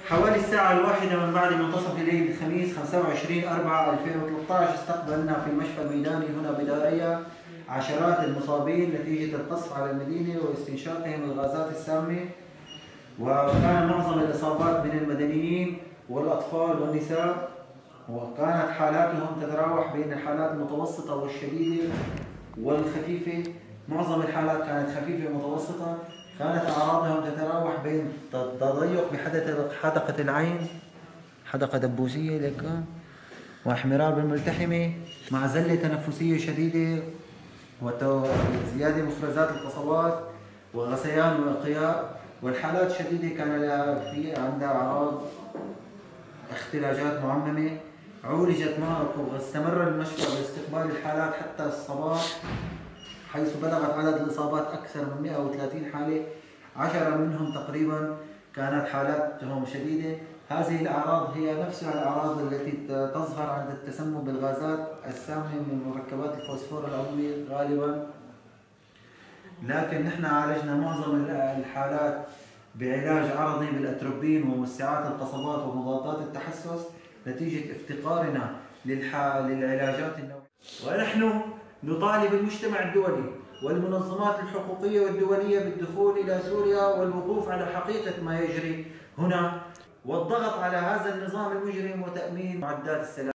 حوالي الساعة الواحدة من بعد منتصف الليل الخميس 25/4/2013 استقبلنا في المشفى الميداني هنا بدارية عشرات المصابين نتيجة القصف على المدينة واستنشاقهم الغازات السامة، وكان معظم الإصابات من المدنيين والأطفال والنساء، وكانت حالاتهم تتراوح بين الحالات المتوسطة والشديدة والخفيفة. معظم الحالات كانت خفيفة متوسطة. كانت أعراضهم تتراوح بين تضيق بحدقة العين، حدقة دبوسية لك، واحمرار بالملتحمة مع زلة تنفسية شديدة وزيادة مفرزات القصوات وغثيان وإرقياء. والحالات الشديدة كان في عندها أعراض اختلاجات معممة. عولجت واستمر المشفى باستقبال الحالات حتى الصباح، حيث بلغت عدد الإصابات أكثر من 130 حالة. 10 منهم تقريبا كانت حالاتهم شديدة. هذه الأعراض هي نفسها الأعراض التي تظهر عند التسمم بالغازات السامة من مركبات الفوسفور العضوي غالبا. لكن نحن عالجنا معظم الحالات بعلاج عرضي بالأتروبين وموسعات القصبات ومضادات التحسس نتيجة افتقارنا للعلاجات النوعية. ونحن نطالب المجتمع الدولي والمنظمات الحقوقية والدولية بالدخول إلى سوريا والوقوف على حقيقة ما يجري هنا والضغط على هذا النظام المجرم وتأمين معدات السلام.